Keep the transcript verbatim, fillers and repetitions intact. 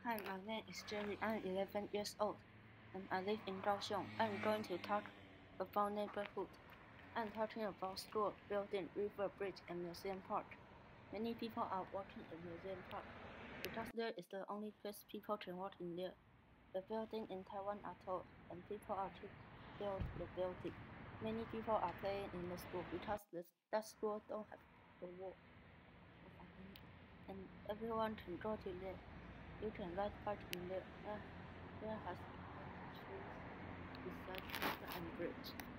Hi, my name is Jerry. I'm eleven years old, and I live in Kaohsiung. I'm going to talk about neighborhood. I'm talking about school, building, river bridge, and museum park. Many people are walking in museum park because there is the only place people can walk in there. The buildings in Taiwan are tall, and people are to build the building. Many people are playing in the school because the, that school don't have a wall, and everyone can go to there. You can ride bike in there. There, there has trees beside river and bridge.